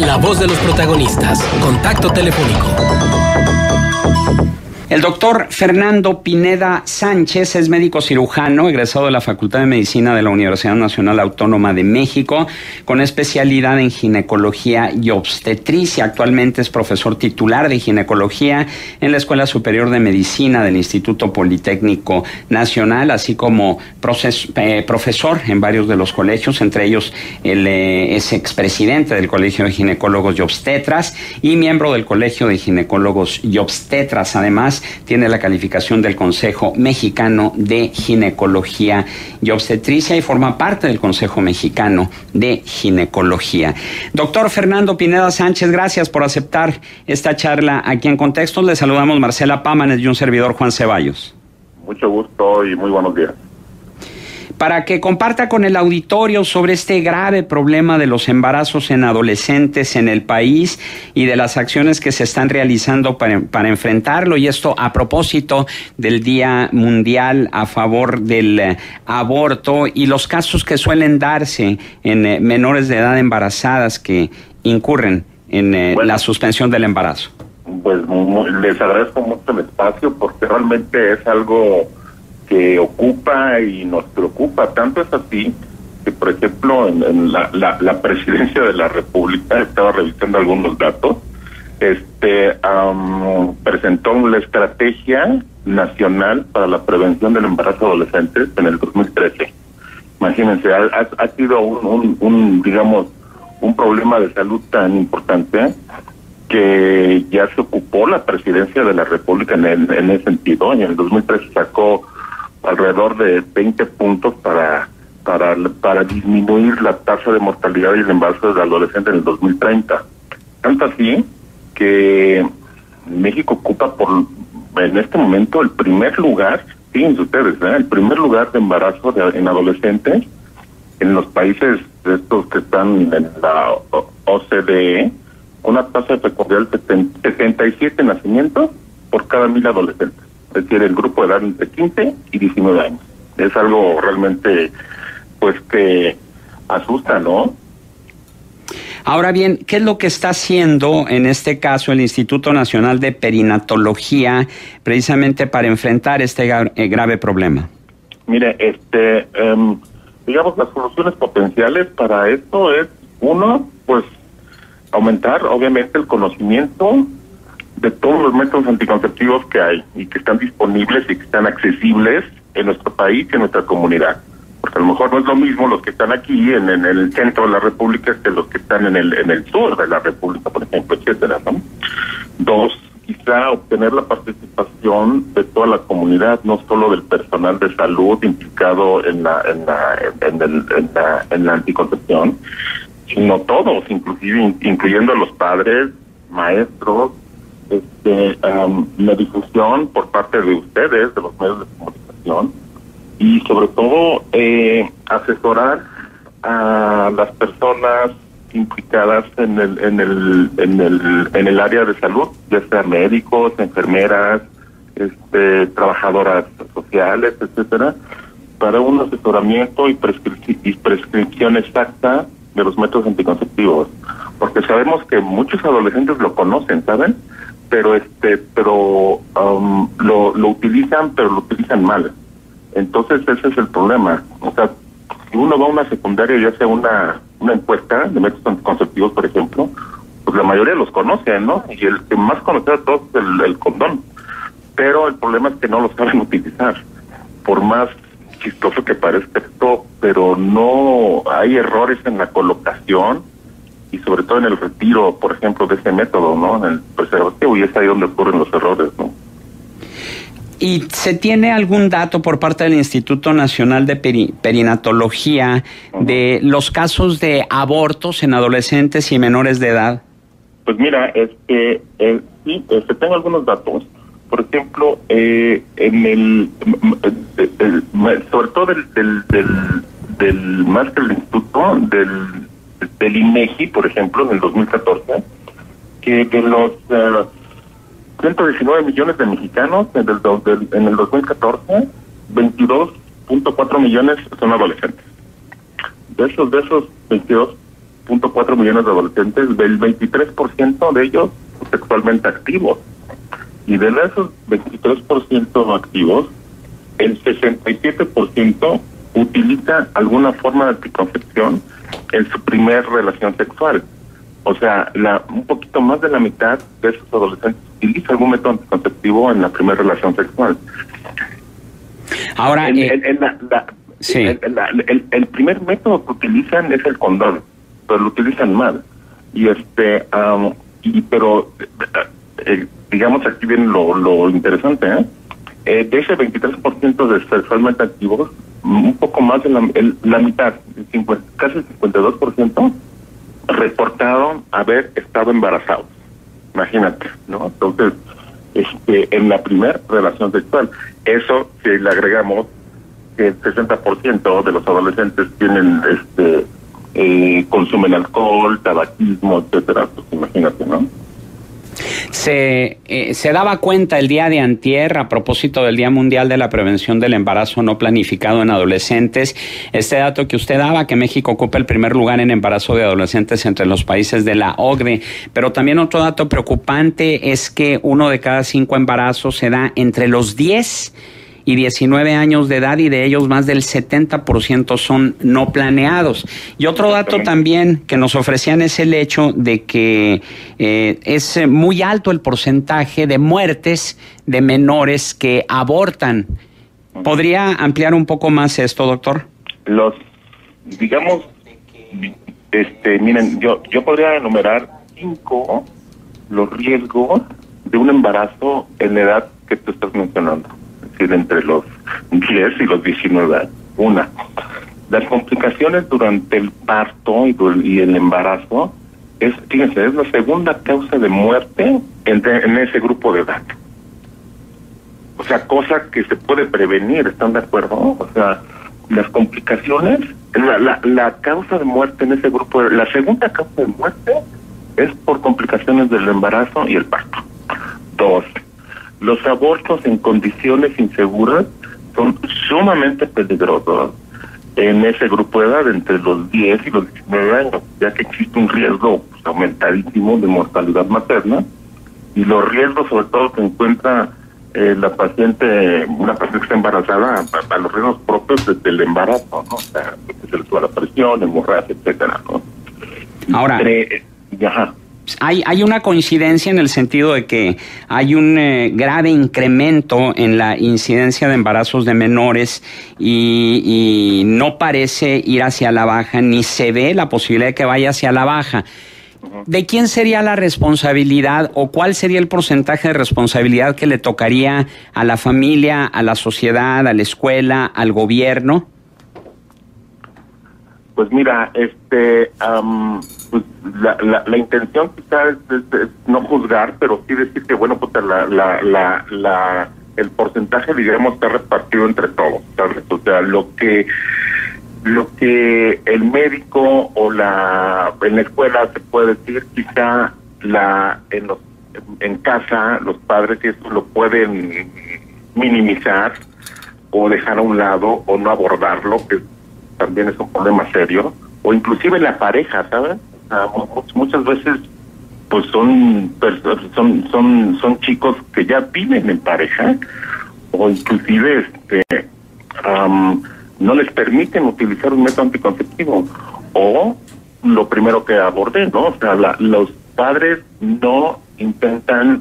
La voz de los protagonistas. Contacto telefónico. El doctor Fernando Pineda Sánchez es médico cirujano, egresado de la Facultad de Medicina de la Universidad Nacional Autónoma de México, con especialidad en ginecología y obstetricia. Actualmente es profesor titular de ginecología en la Escuela Superior de Medicina del Instituto Politécnico Nacional, así como profesor en varios de los colegios, entre ellos es expresidente del Colegio de Ginecólogos y Obstetras y miembro del Colegio de Ginecólogos y Obstetras. Además, tiene la calificación del Consejo Mexicano de Ginecología y Obstetricia y forma parte del Consejo Mexicano de Ginecología. Doctor Fernando Pineda Sánchez, gracias por aceptar esta charla aquí en Contextos. Le saludamos Marcela Pámanes y un servidor, Juan Ceballos. Mucho gusto y muy buenos días. Para que comparta con el auditorio sobre este grave problema de los embarazos en adolescentes en el país y de las acciones que se están realizando para enfrentarlo, y esto a propósito del Día Mundial a favor del aborto y los casos que suelen darse en menores de edad embarazadas que incurren en la suspensión del embarazo. Pues les agradezco mucho el espacio porque realmente es algo que ocupa y nos preocupa. Tanto es así que, por ejemplo, en la presidencia de la República, estaba revisando algunos datos, presentó la Estrategia Nacional para la Prevención del Embarazo Adolescentes en el 2013. Imagínense, ha sido un problema de salud tan importante que ya se ocupó la presidencia de la República en ese sentido. Y en el 2013 sacó alrededor de 20 puntos para disminuir la tasa de mortalidad y el embarazo de adolescentes en el 2030. Tanto así que México ocupa en este momento el primer lugar, fíjense ustedes, el primer lugar de embarazo en adolescentes en los países estos que están en la OCDE, una tasa de fecundidad de 77 nacimientos por cada 1,000 adolescentes. Es decir, el grupo de edad entre 15 y 19 años. Es algo realmente, pues, que asusta, ¿no? Ahora bien, ¿qué es lo que está haciendo en este caso el Instituto Nacional de Perinatología precisamente para enfrentar este grave problema? Mire, digamos, las soluciones potenciales para esto es, uno, pues, aumentar, obviamente, el conocimiento de todos los métodos anticonceptivos que hay y que están disponibles y que están accesibles en nuestro país y en nuestra comunidad. Porque a lo mejor no es lo mismo los que están aquí en el centro de la República que los que están en el sur de la República, por ejemplo, etcétera, ¿no? Dos, quizá obtener la participación de toda la comunidad, no solo del personal de salud implicado en la anticoncepción, sino todos, incluyendo a los padres, maestros, la difusión por parte de ustedes, de los medios de comunicación, y sobre todo asesorar a las personas implicadas en el área de salud, ya sea médicos, enfermeras, trabajadoras sociales, etcétera, para un asesoramiento y prescripción exacta de los métodos anticonceptivos, porque sabemos que muchos adolescentes lo conocen, ¿saben? Pero lo utilizan, pero lo utilizan mal. Entonces ese es el problema. O sea, si uno va a una secundaria, ya sea una encuesta de métodos anticonceptivos, por ejemplo, pues la mayoría los conoce, ¿no? Y el que más conoce a todos es el condón. Pero el problema es que no lo saben utilizar. Por más chistoso que parezca esto, pero no hay errores en la colocación y sobre todo en el retiro, por ejemplo, de ese método, ¿no? En el preservativo, y es ahí donde ocurren los errores, ¿no? ¿Y se tiene algún dato por parte del Instituto Nacional de Perinatología de los casos de abortos en adolescentes y menores de edad? Pues mira, sí, tengo algunos datos. Por ejemplo, sobre todo más que el instituto, del INEGI, por ejemplo, en el 2014, que de los 119 millones de mexicanos en el 2014, 22.4 millones son adolescentes. De esos 22 2.4 millones de adolescentes, el 23% de ellos sexualmente activos. Y de esos 23% activos, el 67% utiliza alguna forma de anticoncepción en su primer relación sexual. O sea, un poquito más de la mitad de esos adolescentes utiliza algún método anticonceptivo en la primera relación sexual. Ahora, sí. El primer método que utilizan es el condón, pero lo utilizan mal. Pero digamos, aquí viene lo interesante, de ese 23% de sexualmente activos, un poco más de la mitad, casi el 52%, reportaron haber estado embarazados. Imagínate, ¿no? Entonces, en la primera relación sexual, eso, si le agregamos que el 60% de los adolescentes tienen, consumen alcohol, tabaquismo, etcétera, pues imagínate, ¿no? Se daba cuenta el día de antier, a propósito del Día Mundial de la Prevención del Embarazo No Planificado en Adolescentes, este dato que usted daba, que México ocupa el primer lugar en embarazo de adolescentes entre los países de la OCDE, pero también otro dato preocupante es que 1 de cada 5 embarazos se da entre los 10 y 19 años de edad, y de ellos más del 70% son no planeados. Y otro dato también que nos ofrecían es el hecho de que es muy alto el porcentaje de muertes de menores que abortan. ¿Podría ampliar un poco más esto, doctor? Miren, yo podría enumerar 5 los riesgos de un embarazo en la edad que tú estás mencionando. Es decir, entre los 10 y los 19 años. 1, las complicaciones durante el parto y el embarazo fíjense, es la segunda causa de muerte en ese grupo de edad. O sea, cosa que se puede prevenir, ¿están de acuerdo? O sea, las complicaciones, la causa de muerte en ese grupo, la segunda causa de muerte es por complicaciones del embarazo y el parto. 2, los abortos en condiciones inseguras son sumamente peligrosos en ese grupo de edad, entre los 10 y los 19 años, ya que existe un riesgo aumentadísimo de mortalidad materna, y los riesgos, sobre todo, que encuentra una paciente que está embarazada, a los riesgos propios del embarazo, ¿no? O sea, que se le sube la presión, hemorragia, etcétera, ¿no? Ahora, Hay una coincidencia en el sentido de que hay un grave incremento en la incidencia de embarazos de menores y no parece ir hacia la baja, ni se ve la posibilidad de que vaya hacia la baja. ¿De quién sería la responsabilidad o cuál sería el porcentaje de responsabilidad que le tocaría a la familia, a la sociedad, a la escuela, al gobierno? Pues mira, pues la intención quizás es no juzgar, pero sí decir que bueno, pues el porcentaje, digamos, está repartido entre todos, ¿sabes? O sea, lo que el médico o en la escuela se puede decir, quizá en casa los padres eso lo pueden minimizar o dejar a un lado o no abordarlo, que también es un problema serio, o inclusive la pareja, ¿sabes? Muchas veces pues son chicos que ya viven en pareja, o inclusive no les permiten utilizar un método anticonceptivo, o lo primero que abordé, ¿no? O sea, los padres no intentan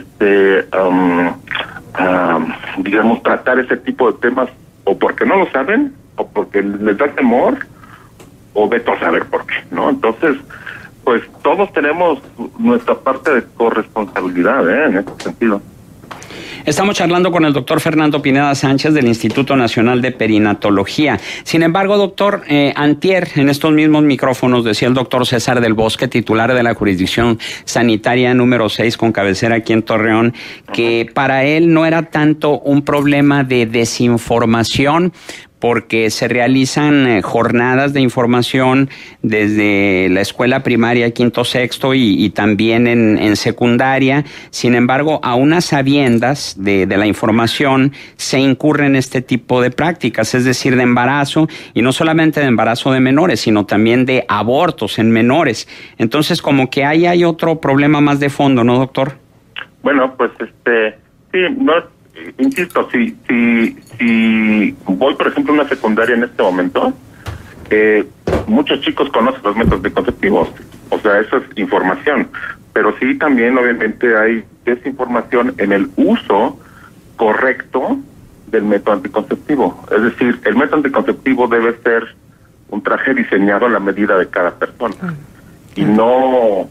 digamos, tratar ese tipo de temas, o porque no lo saben, o porque les da temor, o vete a saber por qué, ¿no? Entonces, pues todos tenemos nuestra parte de corresponsabilidad, en ese sentido. Estamos charlando con el doctor Fernando Pineda Sánchez del Instituto Nacional de Perinatología. Sin embargo, doctor, antier, en estos mismos micrófonos, decía el doctor César del Bosque, titular de la Jurisdicción Sanitaria número 6 con cabecera aquí en Torreón, que para él no era tanto un problema de desinformación, porque se realizan jornadas de información desde la escuela primaria, quinto, sexto y también en secundaria. Sin embargo, aún a sabiendas de la información, se incurre en este tipo de prácticas, es decir, de embarazo, y no solamente de embarazo de menores, sino también de abortos en menores. Entonces, como que ahí hay otro problema más de fondo, ¿no, doctor? Bueno, pues sí, no, insisto, si voy, por ejemplo, a una secundaria en este momento, muchos chicos conocen los métodos anticonceptivos, o sea, eso es información, pero sí también obviamente hay desinformación en el uso correcto del método anticonceptivo. Es decir, el método anticonceptivo debe ser un traje diseñado a la medida de cada persona y no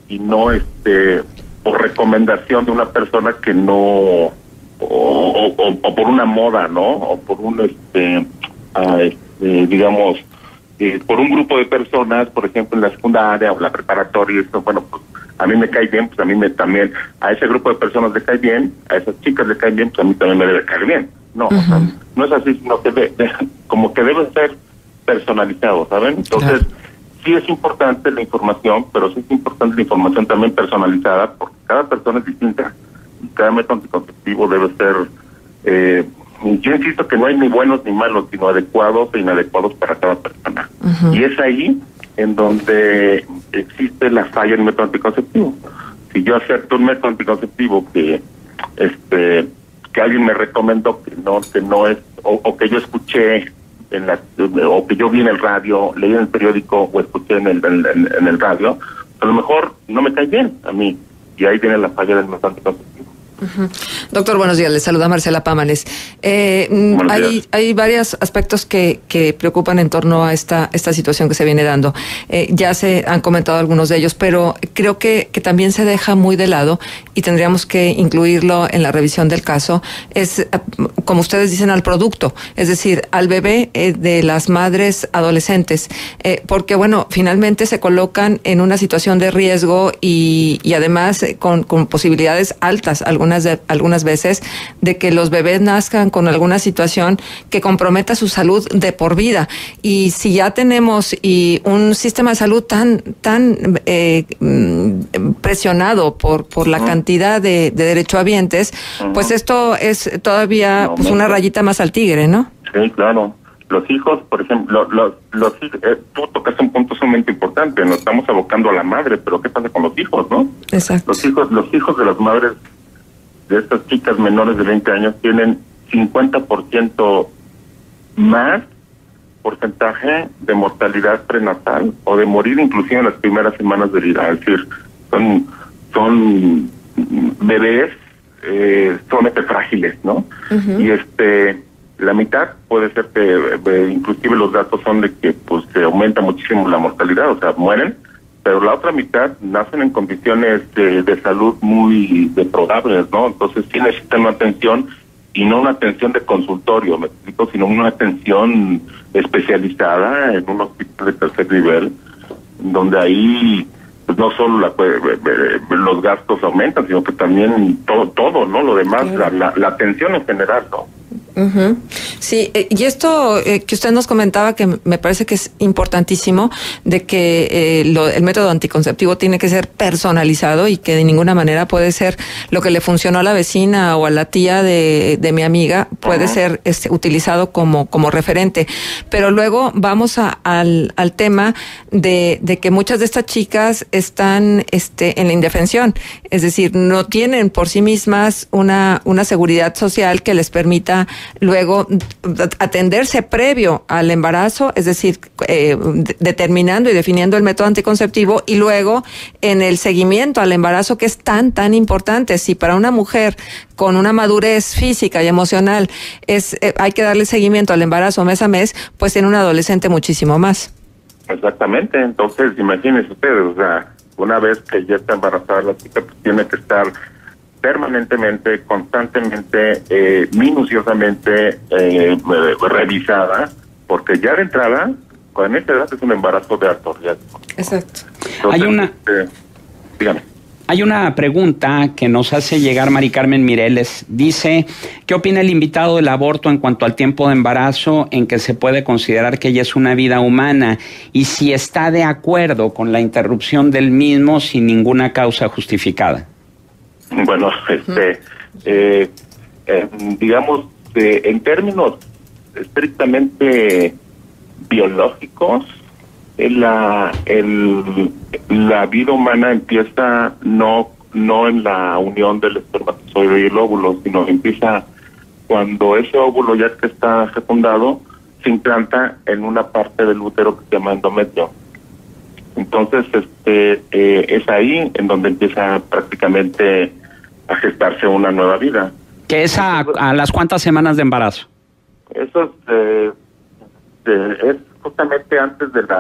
por recomendación de una persona que no o por una moda, ¿no? O por un digamos por un grupo de personas, por ejemplo en la secundaria o la preparatoria. Esto, bueno, pues a mí me cae bien, pues a mí también a ese grupo de personas le cae bien, a esas chicas le cae bien, pues a mí también me debe caer bien. No, o sea, no es así, sino que como que debe ser personalizado, ¿saben? Entonces, sí es importante la información, pero sí es importante la información también personalizada, porque cada persona es distinta y cada método anticonceptivo debe ser, yo insisto que no hay ni buenos ni malos, sino adecuados e inadecuados para cada persona. Y es ahí en donde existe la falla en el método anticonceptivo. Si yo acepto un método anticonceptivo que alguien me recomendó que no es, o que yo escuché o que yo vi en el radio, leí en el periódico o escuché en el radio, a lo mejor no me cae bien a mí, y ahí viene la falla del método anticonceptivo. Doctor, buenos días. Les saluda Marcela Pámales. Hay varios aspectos que preocupan en torno a esta situación que se viene dando. Ya se han comentado algunos de ellos, pero creo que también se deja muy de lado y tendríamos que incluirlo en la revisión del caso. Es, como ustedes dicen, al producto, es decir, al bebé de las madres adolescentes, porque bueno, finalmente se colocan en una situación de riesgo y además con posibilidades altas, algunas veces, de que los bebés nazcan con alguna situación que comprometa su salud de por vida. Y si ya tenemos un sistema de salud tan presionado por la cantidad de derechohabientes, pues esto es todavía una rayita más al tigre, ¿no? Sí, claro. Los hijos, por ejemplo, tú tocaste un punto sumamente importante. Nos estamos abocando a la madre, pero ¿qué pasa con los hijos, no? Exacto. Los hijos de las madres de estas chicas menores de 20 años tienen 50% más porcentaje de mortalidad prenatal o de morir inclusive en las primeras semanas de vida. Es decir, son bebés sumamente frágiles, ¿no? Y la mitad puede ser que inclusive los datos son de que pues se aumenta muchísimo la mortalidad, o sea, mueren, pero la otra mitad nacen en condiciones de salud muy deplorables, ¿no? Entonces sí necesitan una atención, y no una atención de consultorio, me explico, sino una atención especializada en un hospital de tercer nivel, donde ahí pues no solo los gastos aumentan, sino que también todo, ¿no? Lo demás, la atención en general, ¿no? Sí, y esto que usted nos comentaba, que me parece que es importantísimo, de que el método anticonceptivo tiene que ser personalizado y que de ninguna manera puede ser lo que le funcionó a la vecina o a la tía de mi amiga, puede ser utilizado como referente. Pero luego vamos al tema de que muchas de estas chicas están en la indefensión, es decir, no tienen por sí mismas una seguridad social que les permita luego atenderse previo al embarazo, es decir, determinando y definiendo el método anticonceptivo, y luego en el seguimiento al embarazo, que es tan importante. Si para una mujer con una madurez física y emocional hay que darle seguimiento al embarazo mes a mes, pues en un adolescente muchísimo más. Exactamente. Entonces, imagínense ustedes, o sea, una vez que ya está embarazada la chica, pues tiene que estar permanentemente, constantemente, minuciosamente revisada, porque ya de entrada, con esta edad es un embarazo de alto riesgo. Exacto. Entonces, Hay una... dígame. Hay una pregunta que nos hace llegar Mari Carmen Mireles. Dice, ¿qué opina el invitado del aborto en cuanto al tiempo de embarazo en que se puede considerar que ella es una vida humana? Y si está de acuerdo con la interrupción del mismo sin ninguna causa justificada. Bueno, digamos, en términos estrictamente biológicos, la vida humana empieza no en la unión del espermatozoide y el óvulo, sino empieza cuando ese óvulo, ya que está fecundado, se implanta en una parte del útero que se llama endometrio. Entonces, es ahí en donde empieza prácticamente a gestarse una nueva vida. ¿Qué es a las cuántas semanas de embarazo? Eso es justamente antes de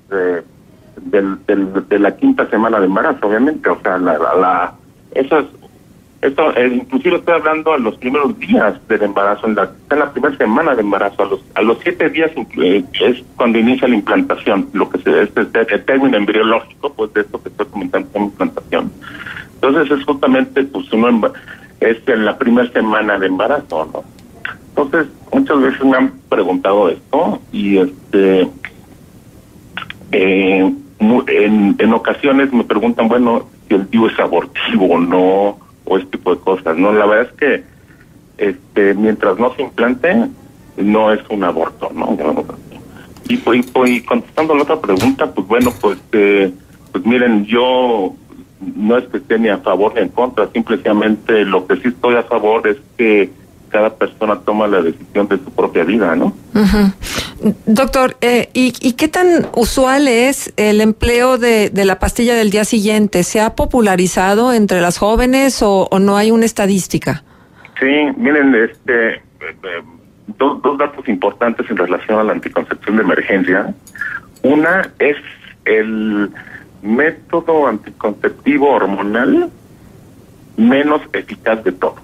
la quinta semana de embarazo, obviamente. O sea, inclusive estoy hablando a los primeros días del embarazo, en la primera semana de embarazo, a los 7 días es cuando inicia la implantación, lo que el término embriológico, pues de esto que estoy comentando como implantación. Entonces es justamente, pues es en la primera semana de embarazo, ¿no? Entonces, muchas veces me han preguntado esto y en ocasiones me preguntan, bueno, si el DIU es abortivo o no, o este tipo de cosas, ¿no? La verdad es que mientras no se implante, no es un aborto, ¿no? Y contestando la otra pregunta, pues bueno, pues miren, yo no es que esté ni a favor ni en contra, simplemente lo que sí estoy a favor es que cada persona toma la decisión de su propia vida, ¿no? Uh-huh. Doctor, ¿y qué tan usual es el empleo de la pastilla del día siguiente? ¿Se ha popularizado entre las jóvenes o no hay una estadística? Sí, miren, dos datos importantes en relación a la anticoncepción de emergencia. Una es el método anticonceptivo hormonal menos eficaz de todo.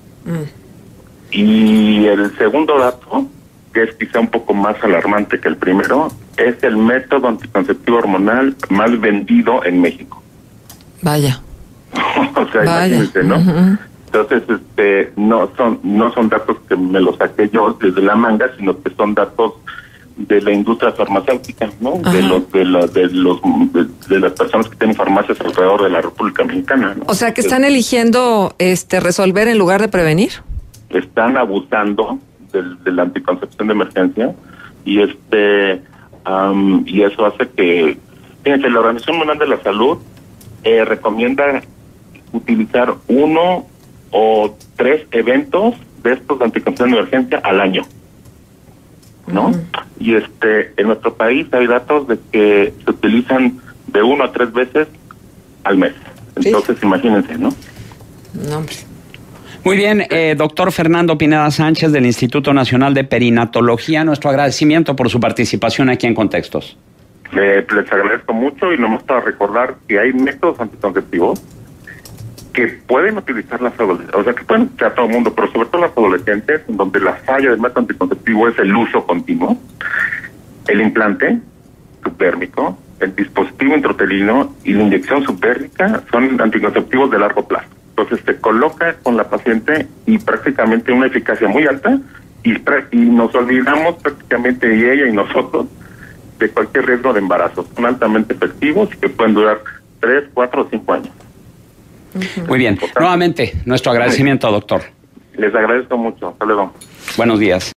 Y el segundo dato, que es quizá un poco más alarmante que el primero, es el método anticonceptivo hormonal más vendido en México. Vaya. O sea, imagínense, ¿no? Uh-huh. Entonces, no son datos que me los saqué yo desde la manga, sino que son datos de la industria farmacéutica, ¿no? Uh-huh. De las personas que tienen farmacias alrededor de la República Mexicana, ¿no? O sea, que están eligiendo resolver en lugar de prevenir. Están abusando de la anticoncepción de emergencia y y eso hace que, fíjense, la Organización Mundial de la Salud recomienda utilizar 1 o 3 eventos de estos de anticoncepción de emergencia al año, ¿no? Uh-huh. Y en nuestro país hay datos de que se utilizan de 1 a 3 veces al mes. Entonces, ¿sí? Imagínense, ¿no? No, hombre. Muy bien, doctor Fernando Pineda Sánchez del Instituto Nacional de Perinatología, nuestro agradecimiento por su participación aquí en Contextos. Les agradezco mucho y nomás para recordar que hay métodos anticonceptivos que pueden utilizar las adolescentes, o sea, que pueden utilizar todo el mundo, pero sobre todo las adolescentes, donde la falla del método anticonceptivo es el uso continuo, el implante subdérmico, el dispositivo intrauterino y la inyección subdérmica son anticonceptivos de largo plazo. Entonces se coloca con la paciente y prácticamente una eficacia muy alta y nos olvidamos prácticamente, y ella y nosotros, de cualquier riesgo de embarazo. Son altamente efectivos y que pueden durar 3, 4 o 5 años. Uh-huh. Muy bien. Nuevamente, nuestro agradecimiento, doctor. Les agradezco mucho. Hasta luego. Buenos días.